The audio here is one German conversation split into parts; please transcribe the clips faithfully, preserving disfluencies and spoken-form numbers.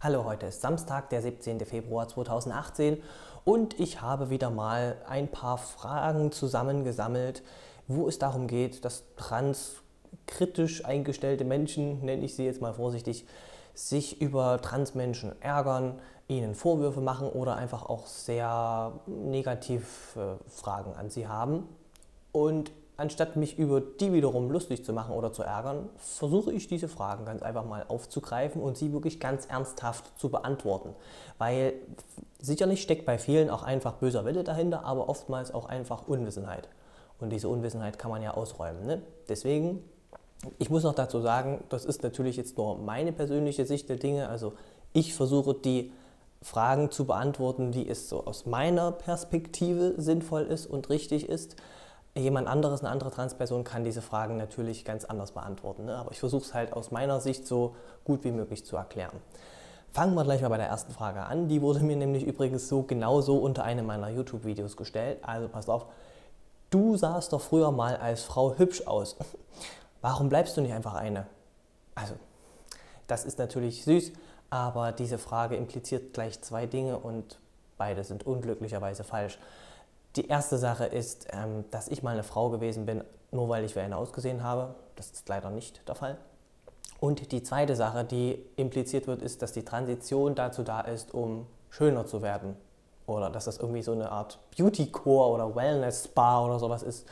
Hallo, heute ist Samstag, der siebzehnte Februar zweitausendachtzehn und ich habe wieder mal ein paar Fragen zusammengesammelt, wo es darum geht, dass transkritisch eingestellte Menschen, nenne ich sie jetzt mal vorsichtig, sich über Transmenschen ärgern, ihnen Vorwürfe machen oder einfach auch sehr negativ äh, Fragen an sie haben. Und anstatt mich über die wiederum lustig zu machen oder zu ärgern, versuche ich diese Fragen ganz einfach mal aufzugreifen und sie wirklich ganz ernsthaft zu beantworten. Weil sicherlich steckt bei vielen auch einfach böser Wille dahinter, aber oftmals auch einfach Unwissenheit. Und diese Unwissenheit kann man ja ausräumen. Ne? Deswegen, ich muss noch dazu sagen, das ist natürlich jetzt nur meine persönliche Sicht der Dinge. Also ich versuche die Fragen zu beantworten, wie es so aus meiner Perspektive sinnvoll ist und richtig ist. Jemand anderes, eine andere Transperson kann diese Fragen natürlich ganz anders beantworten. Ne? Aber ich versuche es halt aus meiner Sicht so gut wie möglich zu erklären. Fangen wir gleich mal bei der ersten Frage an. Die wurde mir nämlich übrigens so genauso unter einem meiner YouTube-Videos gestellt. Also passt auf, du sahst doch früher mal als Frau hübsch aus. Warum bleibst du nicht einfach eine? Also, das ist natürlich süß, aber diese Frage impliziert gleich zwei Dinge und beide sind unglücklicherweise falsch. Die erste Sache ist, dass ich mal eine Frau gewesen bin, nur weil ich wie eine ausgesehen habe. Das ist leider nicht der Fall. Und die zweite Sache, die impliziert wird, ist, dass die Transition dazu da ist, um schöner zu werden. Oder dass das irgendwie so eine Art Beauty-Core oder Wellness-Spa oder sowas ist.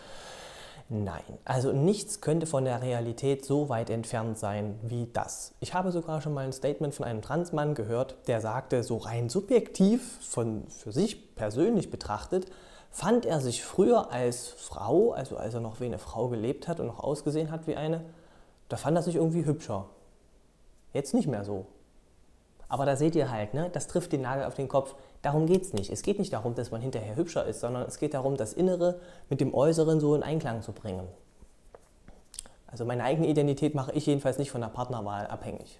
Nein, also nichts könnte von der Realität so weit entfernt sein wie das. Ich habe sogar schon mal ein Statement von einem Transmann gehört, der sagte, so rein subjektiv, von für sich persönlich betrachtet, fand er sich früher als Frau, also als er noch wie eine Frau gelebt hat und noch ausgesehen hat wie eine, da fand er sich irgendwie hübscher. Jetzt nicht mehr so. Aber da seht ihr halt, ne, das trifft den Nagel auf den Kopf. Darum geht es nicht. Es geht nicht darum, dass man hinterher hübscher ist, sondern es geht darum, das Innere mit dem Äußeren so in Einklang zu bringen. Also meine eigene Identität mache ich jedenfalls nicht von der Partnerwahl abhängig.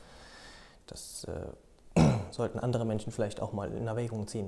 Das äh, sollten andere Menschen vielleicht auch mal in Erwägung ziehen.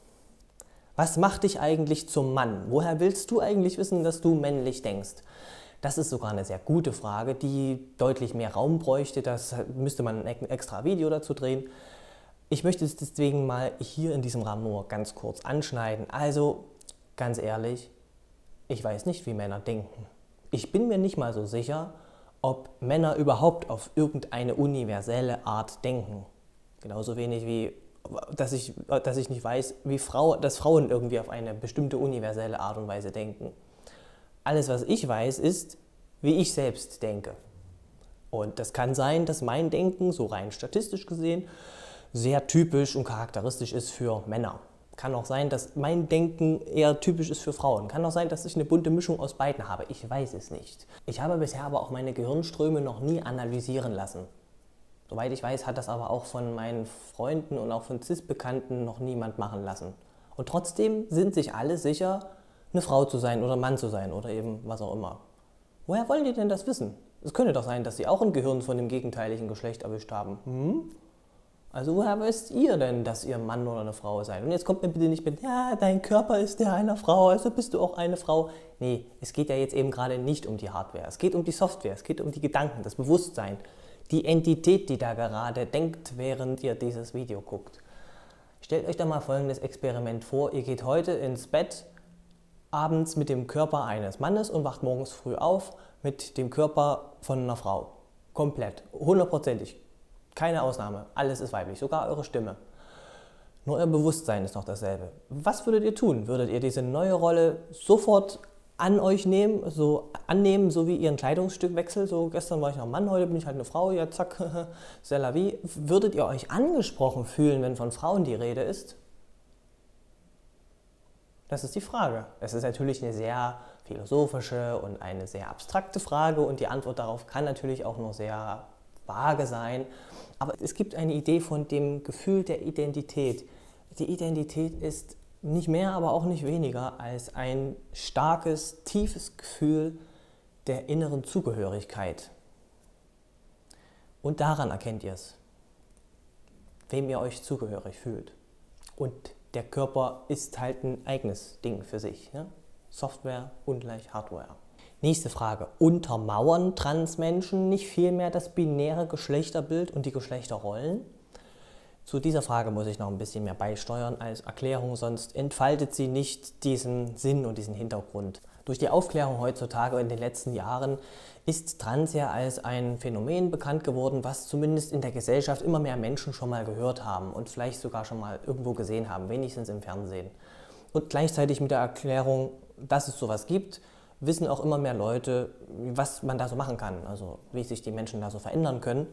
Was macht dich eigentlich zum Mann? Woher willst du eigentlich wissen, dass du männlich denkst? Das ist sogar eine sehr gute Frage, die deutlich mehr Raum bräuchte. Das müsste man ein extra Video dazu drehen. Ich möchte es deswegen mal hier in diesem Rahmen nur ganz kurz anschneiden. Also, ganz ehrlich, ich weiß nicht, wie Männer denken. Ich bin mir nicht mal so sicher, ob Männer überhaupt auf irgendeine universelle Art denken. Genauso wenig wie Dass ich, dass ich nicht weiß, wie Frau, dass Frauen irgendwie auf eine bestimmte universelle Art und Weise denken. Alles, was ich weiß, ist, wie ich selbst denke. Und das kann sein, dass mein Denken, so rein statistisch gesehen, sehr typisch und charakteristisch ist für Männer. Kann auch sein, dass mein Denken eher typisch ist für Frauen. Kann auch sein, dass ich eine bunte Mischung aus beiden habe. Ich weiß es nicht. Ich habe bisher aber auch meine Gehirnströme noch nie analysieren lassen. Soweit ich weiß, hat das aber auch von meinen Freunden und auch von Cis-Bekannten noch niemand machen lassen. Und trotzdem sind sich alle sicher, eine Frau zu sein oder ein Mann zu sein oder eben was auch immer. Woher wollen die denn das wissen? Es könnte doch sein, dass sie auch ein Gehirn von dem gegenteiligen Geschlecht erwischt haben. Hm? Also woher wisst ihr denn, dass ihr ein Mann oder eine Frau seid? Und jetzt kommt mir bitte nicht mit, ja, dein Körper ist der einer Frau, also bist du auch eine Frau. Nee, es geht ja jetzt eben gerade nicht um die Hardware. Es geht um die Software, es geht um die Gedanken, das Bewusstsein. Die Entität, die da gerade denkt, während ihr dieses Video guckt. Stellt euch da mal folgendes Experiment vor. Ihr geht heute ins Bett, abends mit dem Körper eines Mannes und wacht morgens früh auf mit dem Körper von einer Frau. Komplett, hundertprozentig. Keine Ausnahme. Alles ist weiblich, sogar eure Stimme. Nur euer Bewusstsein ist noch dasselbe. Was würdet ihr tun? Würdet ihr diese neue Rolle sofort an euch nehmen, so annehmen, so wie ihren Kleidungsstückwechsel, so gestern war ich noch ein Mann, heute bin ich halt eine Frau, ja zack, c'est la vie. Würdet ihr euch angesprochen fühlen, wenn von Frauen die Rede ist? Das ist die Frage. Es ist natürlich eine sehr philosophische und eine sehr abstrakte Frage und die Antwort darauf kann natürlich auch nur sehr vage sein, aber es gibt eine Idee von dem Gefühl der Identität. Die Identität ist nicht mehr, aber auch nicht weniger als ein starkes, tiefes Gefühl der inneren Zugehörigkeit. Und daran erkennt ihr es, wem ihr euch zugehörig fühlt. Und der Körper ist halt ein eigenes Ding für sich. Ne? Software ungleich Hardware. Nächste Frage. Untermauern Transmenschen nicht vielmehr das binäre Geschlechterbild und die Geschlechterrollen? Zu dieser Frage muss ich noch ein bisschen mehr beisteuern als Erklärung, sonst entfaltet sie nicht diesen Sinn und diesen Hintergrund. Durch die Aufklärung heutzutage in den letzten Jahren ist Trans ja als ein Phänomen bekannt geworden, was zumindest in der Gesellschaft immer mehr Menschen schon mal gehört haben und vielleicht sogar schon mal irgendwo gesehen haben, wenigstens im Fernsehen. Und gleichzeitig mit der Erklärung, dass es sowas gibt, wissen auch immer mehr Leute, was man da so machen kann, also wie sich die Menschen da so verändern können.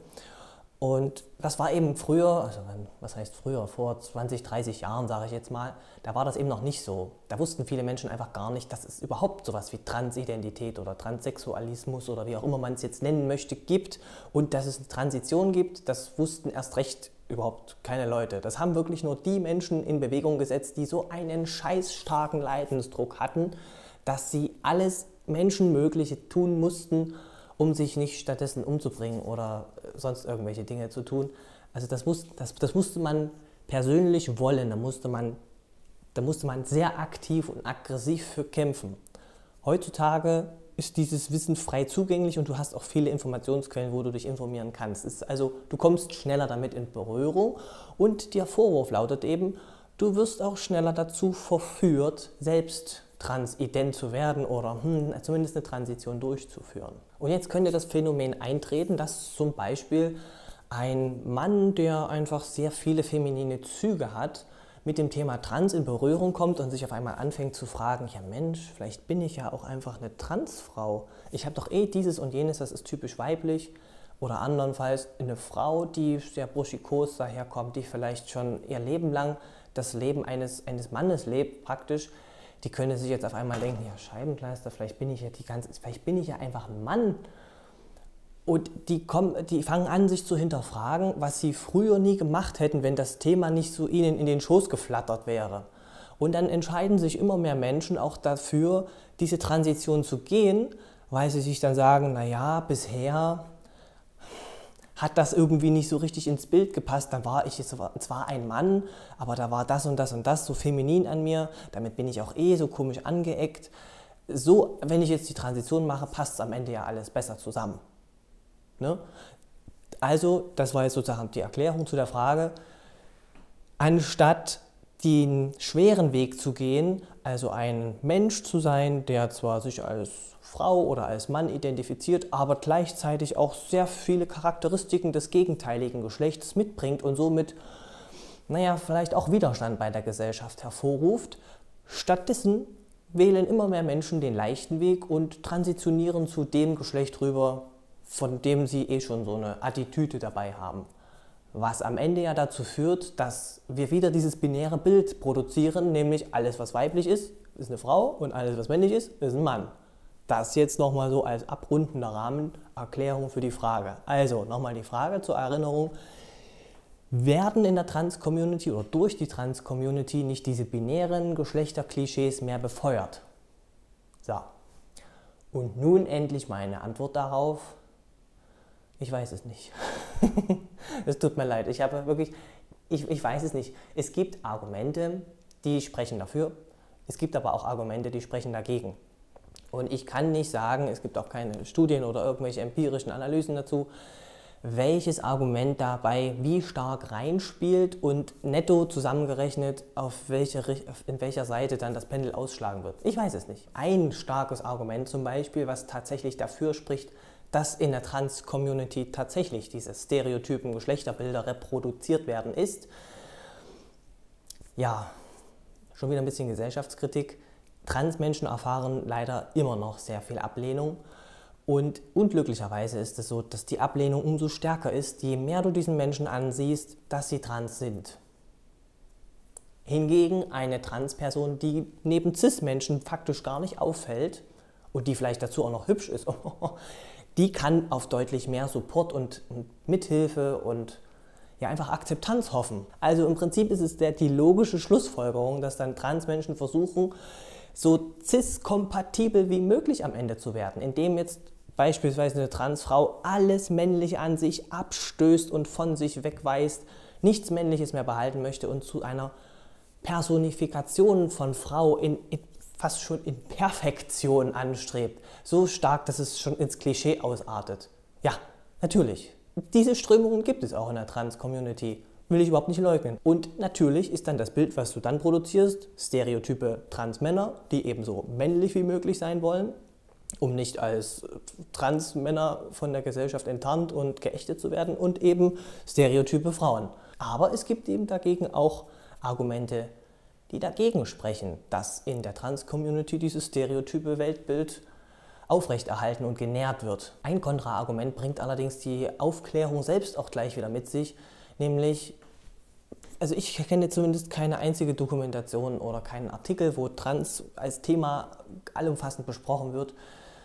Und das war eben früher, also was heißt früher, vor zwanzig, dreißig Jahren sage ich jetzt mal, da war das eben noch nicht so. Da wussten viele Menschen einfach gar nicht, dass es überhaupt sowas wie Transidentität oder Transsexualismus oder wie auch immer man es jetzt nennen möchte, gibt. Und dass es eine Transition gibt, das wussten erst recht überhaupt keine Leute. Das haben wirklich nur die Menschen in Bewegung gesetzt, die so einen scheißstarken Leidensdruck hatten, dass sie alles Menschenmögliche tun mussten, um sich nicht stattdessen umzubringen oder sonst irgendwelche Dinge zu tun. Also das, muss, das, das musste man persönlich wollen, da musste, man, da musste man sehr aktiv und aggressiv für kämpfen. Heutzutage ist dieses Wissen frei zugänglich und du hast auch viele Informationsquellen, wo du dich informieren kannst. Es ist also, du kommst schneller damit in Berührung und der Vorwurf lautet eben, du wirst auch schneller dazu verführt, selbst transident zu werden oder hm, zumindest eine Transition durchzuführen. Und jetzt könnte das Phänomen eintreten, dass zum Beispiel ein Mann, der einfach sehr viele feminine Züge hat, mit dem Thema Trans in Berührung kommt und sich auf einmal anfängt zu fragen, ja Mensch, vielleicht bin ich ja auch einfach eine Transfrau. Ich habe doch eh dieses und jenes, das ist typisch weiblich. Oder andernfalls eine Frau, die sehr burschikos daherkommt, die vielleicht schon ihr Leben lang das Leben eines, eines Mannes lebt, praktisch. Die können sich jetzt auf einmal denken, ja Scheibenkleister, vielleicht bin ich ja die ganze, vielleicht bin ich ja einfach ein Mann. Und die, kommen, die fangen an, sich zu hinterfragen, was sie früher nie gemacht hätten, wenn das Thema nicht so ihnen in den Schoß geflattert wäre. Und dann entscheiden sich immer mehr Menschen auch dafür, diese Transition zu gehen, weil sie sich dann sagen, naja, bisher hat das irgendwie nicht so richtig ins Bild gepasst, dann war ich zwar ein Mann, aber da war das und das und das so feminin an mir, damit bin ich auch eh so komisch angeeckt. So, wenn ich jetzt die Transition mache, passt es am Ende ja alles besser zusammen. Ne? Also, das war jetzt sozusagen die Erklärung zu der Frage, anstatt den schweren Weg zu gehen, also ein Mensch zu sein, der zwar sich als Frau oder als Mann identifiziert, aber gleichzeitig auch sehr viele Charakteristiken des gegenteiligen Geschlechts mitbringt und somit, naja, vielleicht auch Widerstand bei der Gesellschaft hervorruft. Stattdessen wählen immer mehr Menschen den leichten Weg und transitionieren zu dem Geschlecht rüber, von dem sie eh schon so eine Attitüde dabei haben. Was am Ende ja dazu führt, dass wir wieder dieses binäre Bild produzieren, nämlich alles, was weiblich ist, ist eine Frau und alles, was männlich ist, ist ein Mann. Das jetzt nochmal so als abrundender Rahmen, Erklärung für die Frage. Also nochmal die Frage zur Erinnerung, werden in der Trans-Community oder durch die Trans-Community nicht diese binären Geschlechterklischees mehr befeuert? So, und nun endlich meine Antwort darauf. Ich weiß es nicht. Es tut mir leid, ich habe wirklich, ich, ich weiß es nicht. Es gibt Argumente, die sprechen dafür, es gibt aber auch Argumente, die sprechen dagegen. Und ich kann nicht sagen, es gibt auch keine Studien oder irgendwelche empirischen Analysen dazu, welches Argument dabei wie stark reinspielt und netto zusammengerechnet, auf welche, in welcher Seite dann das Pendel ausschlagen wird. Ich weiß es nicht. Ein starkes Argument zum Beispiel, was tatsächlich dafür spricht, dass in der Trans-Community tatsächlich diese stereotypen Geschlechterbilder reproduziert werden, ist, ja, schon wieder ein bisschen Gesellschaftskritik, Transmenschen erfahren leider immer noch sehr viel Ablehnung und unglücklicherweise ist es so, dass die Ablehnung umso stärker ist, je mehr du diesen Menschen ansiehst, dass sie trans sind. Hingegen eine Transperson, die neben Cis-Menschen faktisch gar nicht auffällt und die vielleicht dazu auch noch hübsch ist, die kann auf deutlich mehr Support und Mithilfe und ja, einfach Akzeptanz hoffen. Also im Prinzip ist es der, die logische Schlussfolgerung, dass dann Transmenschen versuchen, so cis-kompatibel wie möglich am Ende zu werden, indem jetzt beispielsweise eine Transfrau alles Männliche an sich abstößt und von sich wegweist, nichts Männliches mehr behalten möchte und zu einer Personifikation von Frau in, in fast schon in Perfektion anstrebt. So stark, dass es schon ins Klischee ausartet. Ja, natürlich. Diese Strömungen gibt es auch in der Trans-Community. Will ich überhaupt nicht leugnen. Und natürlich ist dann das Bild, was du dann produzierst, stereotype Transmänner, die ebenso männlich wie möglich sein wollen, um nicht als Transmänner von der Gesellschaft enttarnt und geächtet zu werden, und eben stereotype Frauen. Aber es gibt eben dagegen auch Argumente, die dagegen sprechen, dass in der Trans-Community dieses stereotype Weltbild aufrechterhalten und genährt wird. Ein Kontraargument bringt allerdings die Aufklärung selbst auch gleich wieder mit sich, nämlich, also ich kenne zumindest keine einzige Dokumentation oder keinen Artikel, wo Trans als Thema allumfassend besprochen wird,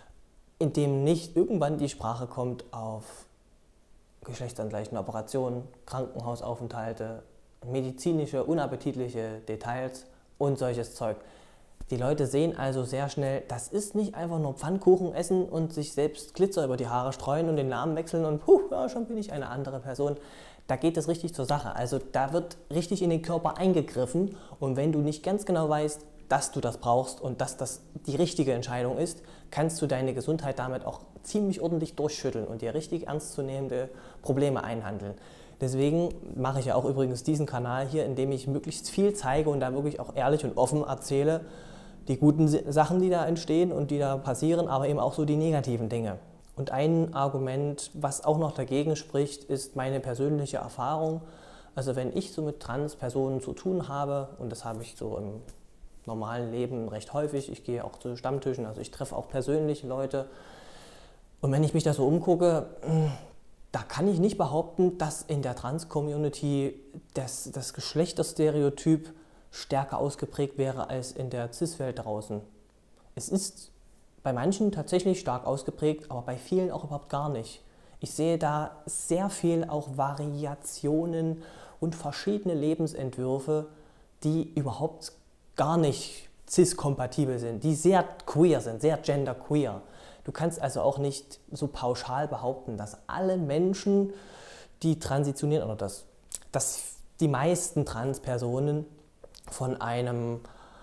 in dem nicht irgendwann die Sprache kommt auf geschlechtsangleichende Operationen, Krankenhausaufenthalte, medizinische, unappetitliche Details und solches Zeug. Die Leute sehen also sehr schnell, das ist nicht einfach nur Pfannkuchen essen und sich selbst Glitzer über die Haare streuen und den Namen wechseln und puh, ja, schon bin ich eine andere Person. Da geht es richtig zur Sache. Also da wird richtig in den Körper eingegriffen, und wenn du nicht ganz genau weißt, dass du das brauchst und dass das die richtige Entscheidung ist, kannst du deine Gesundheit damit auch ziemlich ordentlich durchschütteln und dir richtig ernstzunehmende Probleme einhandeln. Deswegen mache ich ja auch übrigens diesen Kanal hier, in dem ich möglichst viel zeige und da wirklich auch ehrlich und offen erzähle, die guten Sachen, die da entstehen und die da passieren, aber eben auch so die negativen Dinge. Und ein Argument, was auch noch dagegen spricht, ist meine persönliche Erfahrung. Also wenn ich so mit Trans-Personen zu tun habe, und das habe ich so im normalen Leben recht häufig, ich gehe auch zu Stammtischen, also ich treffe auch persönlich Leute, und wenn ich mich da so umgucke, da kann ich nicht behaupten, dass in der Trans-Community das, das Geschlechterstereotyp stärker ausgeprägt wäre als in der Cis-Welt draußen. Es ist bei manchen tatsächlich stark ausgeprägt, aber bei vielen auch überhaupt gar nicht. Ich sehe da sehr viel auch Variationen und verschiedene Lebensentwürfe, die überhaupt gar nicht cis-kompatibel sind, die sehr queer sind, sehr genderqueer. Du kannst also auch nicht so pauschal behaupten, dass alle Menschen, die transitionieren, oder dass, dass die meisten Transpersonen von einem,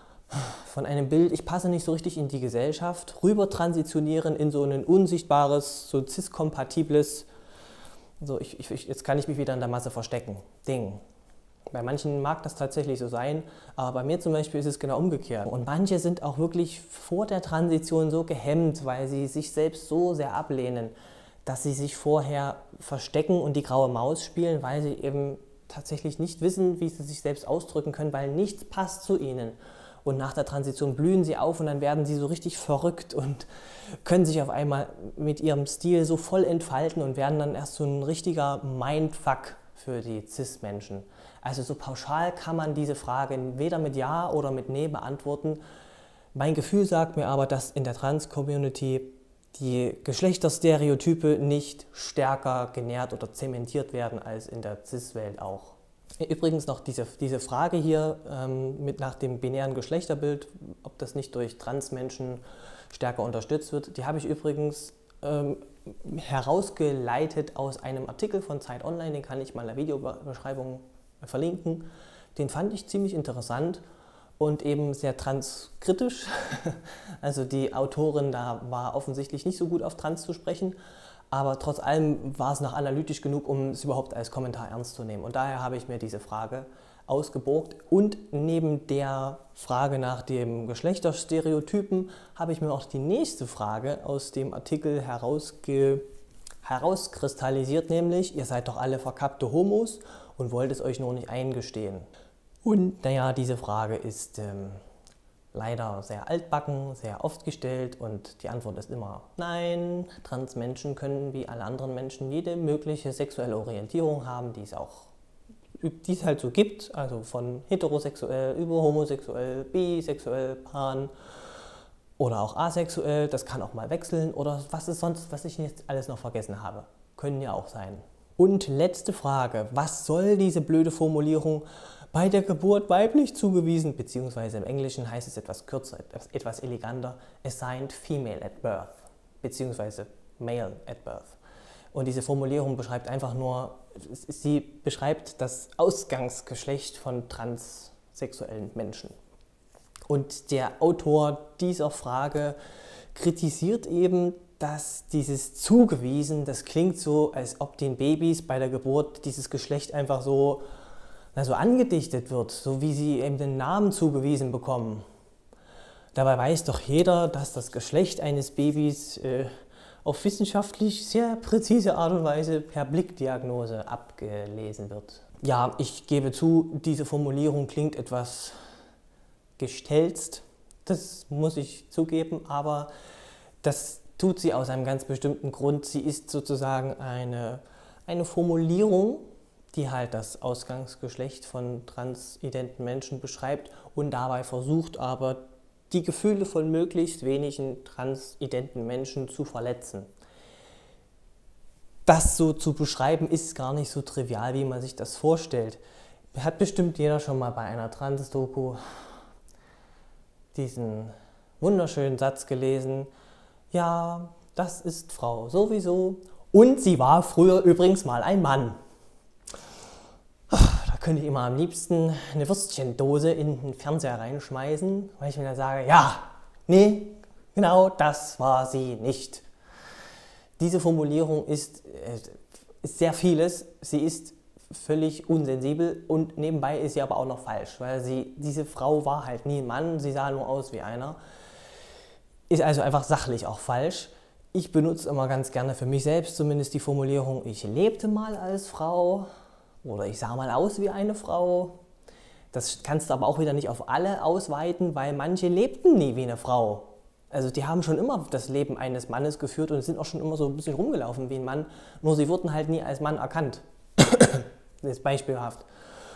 von einem Bild, ich passe nicht so richtig in die Gesellschaft, rüber transitionieren in so ein unsichtbares, so cis-kompatibles, so ich, ich, jetzt kann ich mich wieder in der Masse verstecken, Ding. Bei manchen mag das tatsächlich so sein, aber bei mir zum Beispiel ist es genau umgekehrt. Und manche sind auch wirklich vor der Transition so gehemmt, weil sie sich selbst so sehr ablehnen, dass sie sich vorher verstecken und die graue Maus spielen, weil sie eben tatsächlich nicht wissen, wie sie sich selbst ausdrücken können, weil nichts passt zu ihnen. Und nach der Transition blühen sie auf und dann werden sie so richtig verrückt und können sich auf einmal mit ihrem Stil so voll entfalten und werden dann erst so ein richtiger Mindfuck für die Cis-Menschen. Also so pauschal kann man diese Frage weder mit Ja oder mit Nee beantworten. Mein Gefühl sagt mir aber, dass in der Trans-Community die Geschlechterstereotype nicht stärker genährt oder zementiert werden als in der Cis-Welt auch. Übrigens noch diese, diese Frage hier ähm, mit nach dem binären Geschlechterbild, ob das nicht durch Transmenschen stärker unterstützt wird, die habe ich übrigens ähm, herausgeleitet aus einem Artikel von Zeit Online, den kann ich mal in der Videobeschreibung verlinken. Den fand ich ziemlich interessant und eben sehr transkritisch. Also die Autorin da war offensichtlich nicht so gut auf Trans zu sprechen, aber trotz allem war es noch analytisch genug, um es überhaupt als Kommentar ernst zu nehmen. Und daher habe ich mir diese Frage ausgeborgt und neben der Frage nach dem Geschlechterstereotypen habe ich mir auch die nächste Frage aus dem Artikel herausge herauskristallisiert, nämlich, ihr seid doch alle verkappte Homos und wollt es euch nur nicht eingestehen. Und naja, diese Frage ist ähm, leider sehr altbacken, sehr oft gestellt und die Antwort ist immer nein, Transmenschen können wie alle anderen Menschen jede mögliche sexuelle Orientierung haben, die es auch die es halt so gibt, also von heterosexuell über homosexuell, bisexuell, pan oder auch asexuell, das kann auch mal wechseln oder was ist sonst, was ich jetzt alles noch vergessen habe. Können ja auch sein. Und letzte Frage, was soll diese blöde Formulierung bei der Geburt weiblich zugewiesen, beziehungsweise im Englischen heißt es etwas kürzer, etwas, etwas eleganter, assigned female at birth, beziehungsweise male at birth. Und diese Formulierung beschreibt einfach nur, sie beschreibt das Ausgangsgeschlecht von transsexuellen Menschen. Und der Autor dieser Frage kritisiert eben, dass dieses Zugewiesen, das klingt so, als ob den Babys bei der Geburt dieses Geschlecht einfach so also angedichtet wird, so wie sie eben den Namen zugewiesen bekommen. Dabei weiß doch jeder, dass das Geschlecht eines Babys äh, auf wissenschaftlich sehr präzise Art und Weise per Blickdiagnose abgelesen wird. Ja, ich gebe zu, diese Formulierung klingt etwas gestelzt, das muss ich zugeben, aber das tut sie aus einem ganz bestimmten Grund. Sie ist sozusagen eine, eine Formulierung, die halt das Ausgangsgeschlecht von transidenten Menschen beschreibt und dabei versucht aber, die Gefühle von möglichst wenigen transidenten Menschen zu verletzen. Das so zu beschreiben, ist gar nicht so trivial, wie man sich das vorstellt. Hat bestimmt jeder schon mal bei einer Trans-Doku diesen wunderschönen Satz gelesen: Ja, das ist Frau sowieso und sie war früher übrigens mal ein Mann. Da könnte ich immer am liebsten eine Würstchendose in den Fernseher reinschmeißen, weil ich mir dann sage, ja, nee, genau das war sie nicht. Diese Formulierung ist, ist sehr vieles, sie ist völlig unsensibel und nebenbei ist sie aber auch noch falsch, weil sie, diese Frau war halt nie ein Mann, sie sah nur aus wie einer. Ist also einfach sachlich auch falsch. Ich benutze immer ganz gerne für mich selbst zumindest die Formulierung, ich lebte mal als Frau oder ich sah mal aus wie eine Frau. Das kannst du aber auch wieder nicht auf alle ausweiten, weil manche lebten nie wie eine Frau. Also die haben schon immer das Leben eines Mannes geführt und sind auch schon immer so ein bisschen rumgelaufen wie ein Mann, nur sie wurden halt nie als Mann erkannt. Das ist beispielhaft.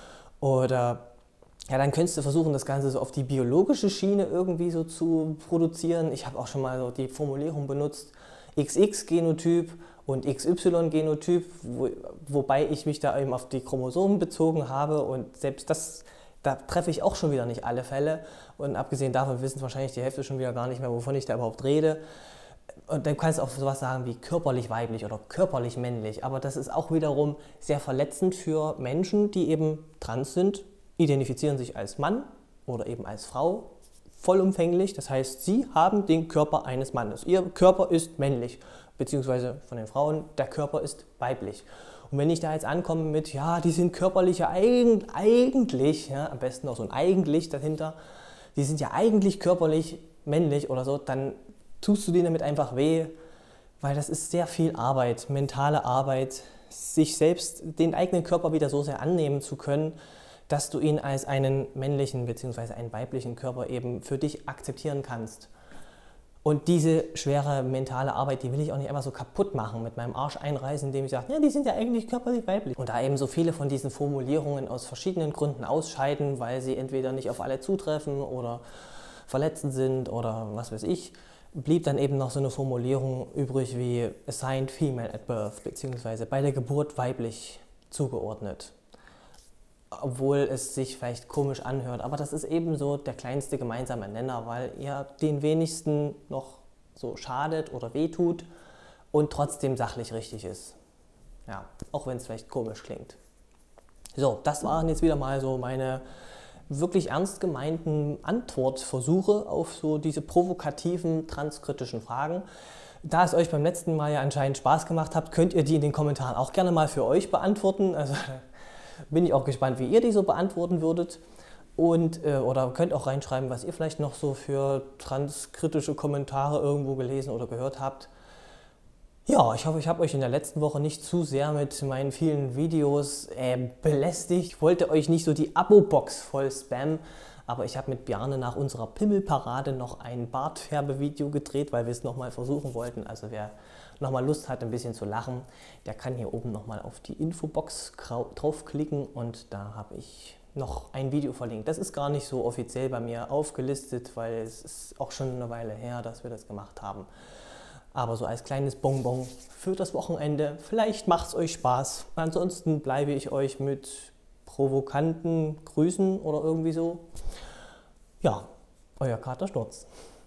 Oder ja, dann könntest du versuchen, das Ganze so auf die biologische Schiene irgendwie so zu produzieren. Ich habe auch schon mal so die Formulierung benutzt, X X-Genotyp und X Y-Genotyp, wo, wobei ich mich da eben auf die Chromosomen bezogen habe und selbst das, da treffe ich auch schon wieder nicht alle Fälle und abgesehen davon wissen wahrscheinlich die Hälfte schon wieder gar nicht mehr, wovon ich da überhaupt rede. Und dann kannst du auch sowas sagen wie körperlich weiblich oder körperlich männlich, aber das ist auch wiederum sehr verletzend für Menschen, die eben trans sind, identifizieren sich als Mann oder eben als Frau vollumfänglich, das heißt, sie haben den Körper eines Mannes. Ihr Körper ist männlich, beziehungsweise von den Frauen, der Körper ist weiblich. Und wenn ich da jetzt ankomme mit, ja, die sind körperlich ja eigentlich, ja, am besten noch so ein eigentlich dahinter, die sind ja eigentlich körperlich männlich oder so, dann tust du denen damit einfach weh, weil das ist sehr viel Arbeit, mentale Arbeit, sich selbst den eigenen Körper wieder so sehr annehmen zu können, dass du ihn als einen männlichen bzw. einen weiblichen Körper eben für dich akzeptieren kannst. Und diese schwere mentale Arbeit, die will ich auch nicht einfach so kaputt machen, mit meinem Arsch einreißen, indem ich sage, ja, die sind ja eigentlich körperlich weiblich. Und da eben so viele von diesen Formulierungen aus verschiedenen Gründen ausscheiden, weil sie entweder nicht auf alle zutreffen oder verletzend sind oder was weiß ich, blieb dann eben noch so eine Formulierung übrig wie assigned female at birth, beziehungsweise bei der Geburt weiblich zugeordnet. Obwohl es sich vielleicht komisch anhört, aber das ist eben so der kleinste gemeinsame Nenner, weil ihr den wenigsten noch so schadet oder wehtut und trotzdem sachlich richtig ist. Ja, auch wenn es vielleicht komisch klingt. So, das waren jetzt wieder mal so meine wirklich ernst gemeinten Antwortversuche auf so diese provokativen, transkritischen Fragen. Da es euch beim letzten Mal ja anscheinend Spaß gemacht hat, könnt ihr die in den Kommentaren auch gerne mal für euch beantworten. Also bin ich auch gespannt, wie ihr die so beantworten würdet. Und, äh, oder könnt auch reinschreiben, was ihr vielleicht noch so für transkritische Kommentare irgendwo gelesen oder gehört habt. Ja, ich hoffe, ich habe euch in der letzten Woche nicht zu sehr mit meinen vielen Videos äh, belästigt. Ich wollte euch nicht so die Abo-Box voll spammen, aber ich habe mit Bjarne nach unserer Pimmelparade noch ein Bartfärbevideo gedreht, weil wir es nochmal versuchen wollten. Also wer nochmal Lust hat, ein bisschen zu lachen, der kann hier oben nochmal auf die Infobox draufklicken und da habe ich noch ein Video verlinkt. Das ist gar nicht so offiziell bei mir aufgelistet, weil es ist auch schon eine Weile her, dass wir das gemacht haben. Aber so als kleines Bonbon für das Wochenende. Vielleicht macht es euch Spaß. Ansonsten bleibe ich euch mit provokanten Grüßen oder irgendwie so. Ja, euer Kater Sturz.